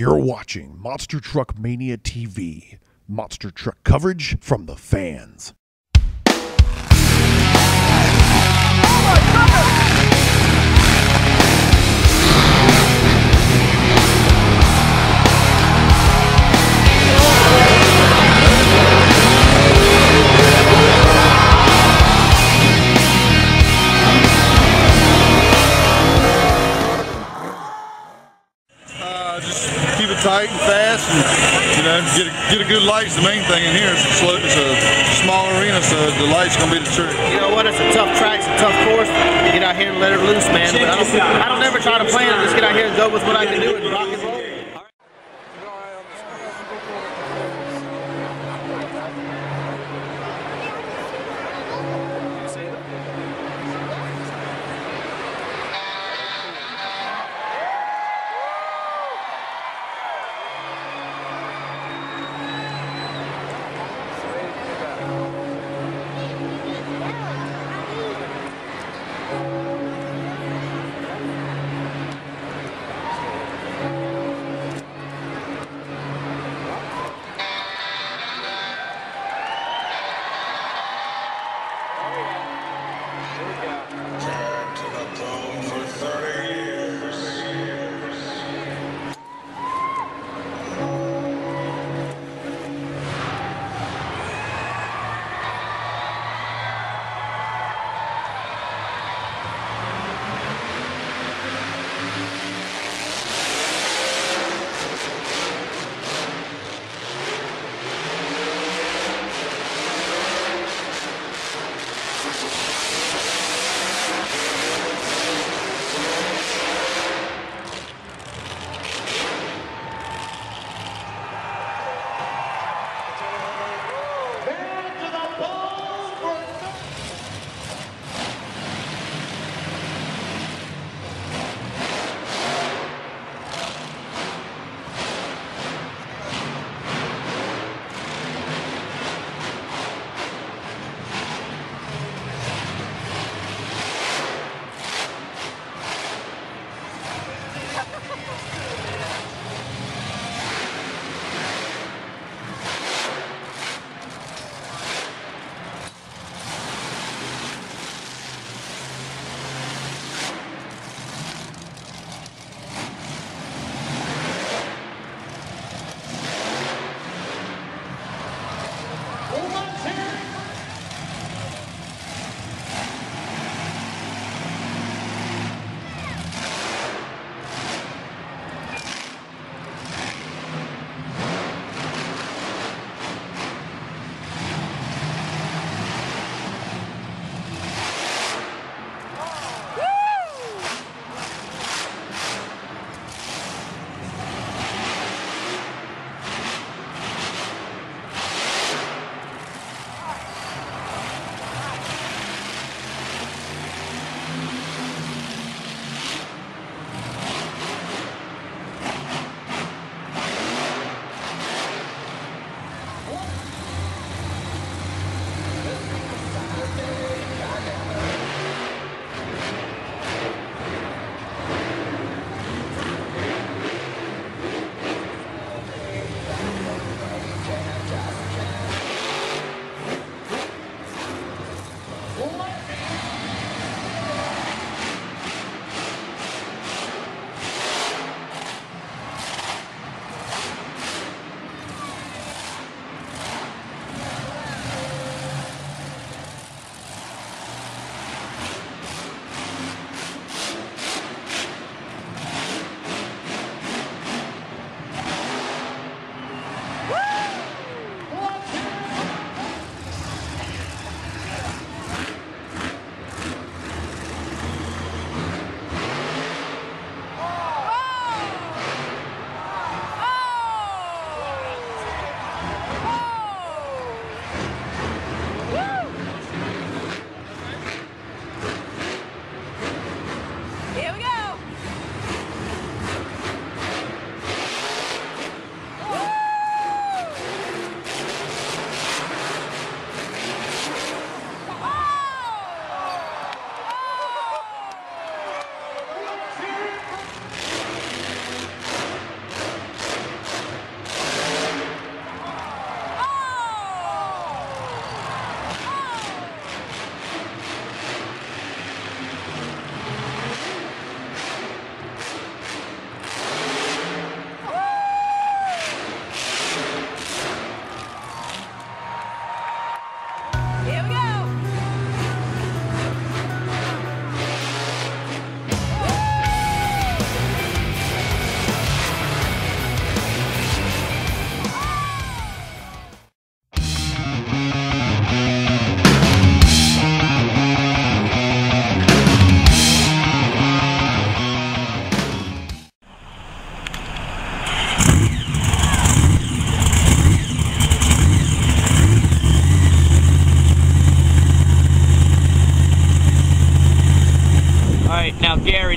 You're watching Monster Truck Mania TV, monster truck coverage from the fans. Just keep it tight and fast, and get a good light is the main thing in here. It's a small arena, so the light's gonna be the trick. You know what? It's a tough track, it's a tough course. You get out here and let it loose, man. But I don't ever try to plan it. Just get out here and go with what I can do and rock and roll.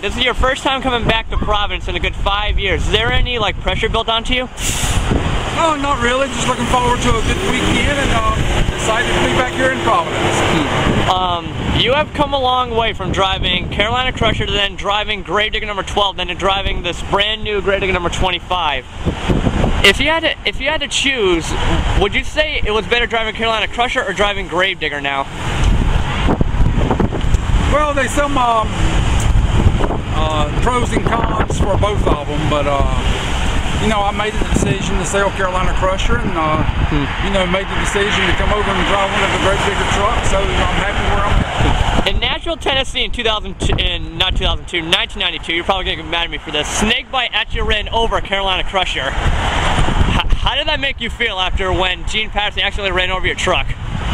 this is your first time coming back to Providence in a good 5 years. Is there any like pressure built onto you? Oh, not really. Just looking forward to a good weekend and excited to be back here in Providence. You have come a long way from driving Carolina Crusher to then driving Gravedigger number 12, then to driving this brand new Gravedigger number 25. If you had to choose, would you say it was better driving Carolina Crusher or driving Gravedigger now? Well, there's some pros and cons for both of them, but you know, I made the decision to sell Carolina Crusher and you know, made the decision to come over and drive one of the Gravedigger trucks, so I'm happy where I'm at. In Nashville, Tennessee in 1992, you're probably going to get mad at me for this, Snakebite actually ran over Carolina Crusher. How did that make you feel after when Gene Patterson actually ran over your truck?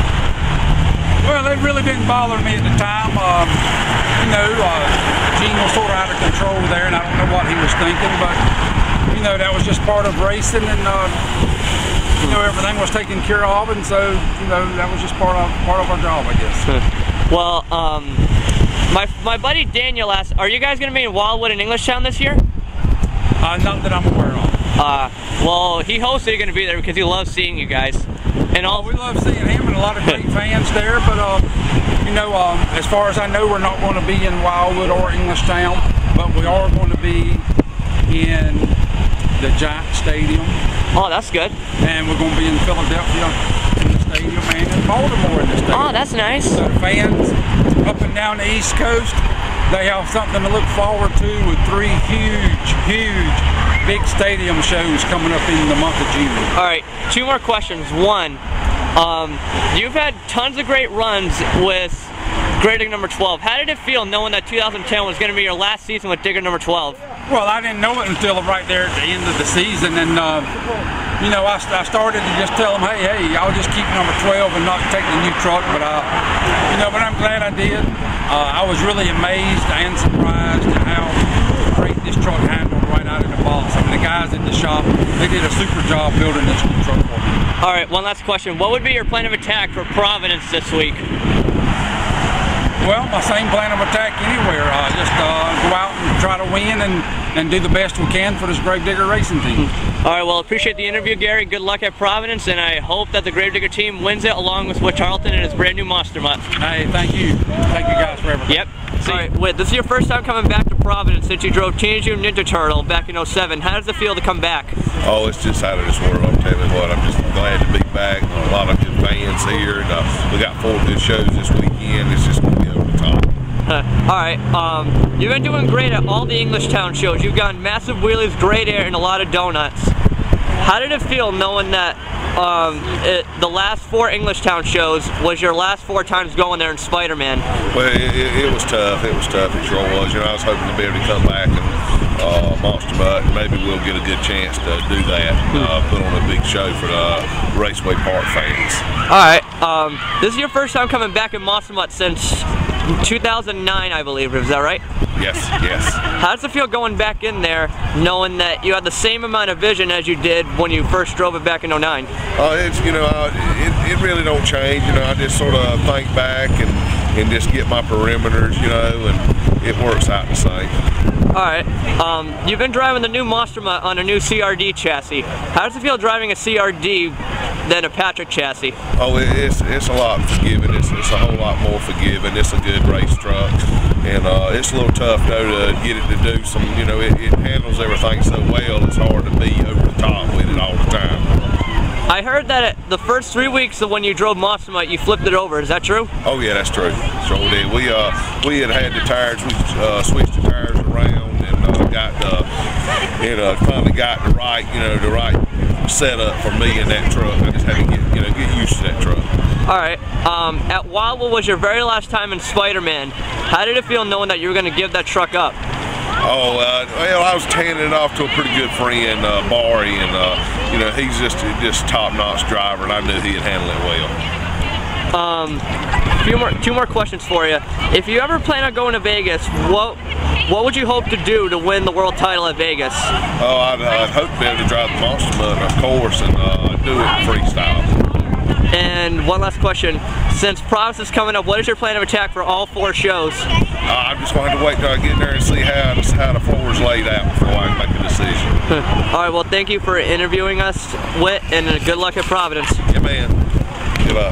Well, it really didn't bother me at the time. You know, Gene was sort of out of control there, and I don't know what he was thinking, but you know, that was just part of racing, and you know, everything was taken care of, and so you know, that was just part of our job, I guess. Well, my buddy Daniel asked, are you guys going to be in Wildwood and Englishtown this year? Not that I'm aware of. Well, he hopes that you're going to be there because he loves seeing you guys. And we love seeing him and a lot of great fans there, but you know, as far as I know, we're not going to be in Wildwood or Englishtown, but we are going to be in the Giant Stadium. Oh, that's good. And we're going to be in Philadelphia in the stadium and in Baltimore in the stadium. Oh, that's nice. So fans up and down the East Coast, they have something to look forward to with 3 huge big stadium shows coming up in the month of June. All right, 2 more questions. One, you've had tons of great runs with Gravedigger number 12. How did it feel knowing that 2010 was going to be your last season with Digger number 12? Well, I didn't know it until right there at the end of the season, and you know, I started to just tell them, hey, I'll just keep number 12 and not take the new truck, but you know, but I'm glad I did. I was really amazed and surprised at how great this truck handled right out of the box. I mean, the guys at the shop, they did a super job building this new truck for me. All right, one last question. What would be your plan of attack for Providence this week? Well, my same plan of attack anywhere. Just go out and try to win and do the best we can for this Gravedigger racing team. All right, well, appreciate the interview, Gary. Good luck at Providence, and I hope that the Gravedigger team wins it along with Charlton and his brand new Monster Mutt. Hey, thank you. Thank you guys for everything. Yep. All right, wait, this is your first time coming back to Providence since you drove Teenage Mutant Ninja Turtle back in '07. How does it feel to come back? Oh, it's just out of this world. I'm telling you what, I'm just glad to be back. A lot of good fans here, and we got 4 good shows this weekend. It's just going to be over the top. Alright, you've been doing great at all the Englishtown shows. You've gotten massive wheelies, great air, and a lot of donuts. How did it feel knowing that the last 4 Englishtown shows was your last 4 times going there in Spider-Man? Well, it was tough. It was tough. It sure was. You know, I was hoping to be able to come back and Monster Mutt, and maybe we'll get a good chance to do that. Put on a big show for the Raceway Park fans. Alright, this is your first time coming back in Monster Mutt since 2009, I believe. Is that right? Yes, yes. How does it feel going back in there knowing that you had the same amount of vision as you did when you first drove it back in '09? It's, you know, it really don't change. You know, I just sort of think back and just get my perimeters, you know, and it works out the same. Alright, you've been driving the new Monster Mutt on a new CRD chassis. How does it feel driving a CRD than a Patrick chassis? Oh, it's a lot forgiving. It's a whole lot more forgiving. It's a good race truck, and it's a little tough though to get it to do some. You know, it handles everything so well. It's hard to be over the top with it all the time. I heard that the first 3 weeks of when you drove Monster Mutt, you flipped it over. Is that true? Oh yeah, that's true. Sure did. We had the tires. We switched the tires around and finally got the right setup for me in that truck. I just had to get used to that truck. All right. At Wildwood was your very last time in Spider-Man. How did it feel knowing that you were going to give that truck up? Oh, well, I was handing it off to a pretty good friend, Barry, and you know, he's just top-notch driver, and I knew he'd handle it well. Two more questions for you. If you ever plan on going to Vegas, what would you hope to do to win the world title at Vegas? Oh, I'd hope to be able to drive the Monster Mutt, of course, and do it freestyle. And one last question. Since Providence is coming up, what is your plan of attack for all 4 shows? I'm just going to have to wait till I get in there and see how the floor is laid out before I can make a decision. All right, well, thank you for interviewing us, Whit, and good luck at Providence. Yeah, man. Goodbye.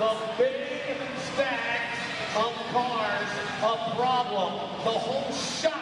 the big stacks of cars a problem. The whole shop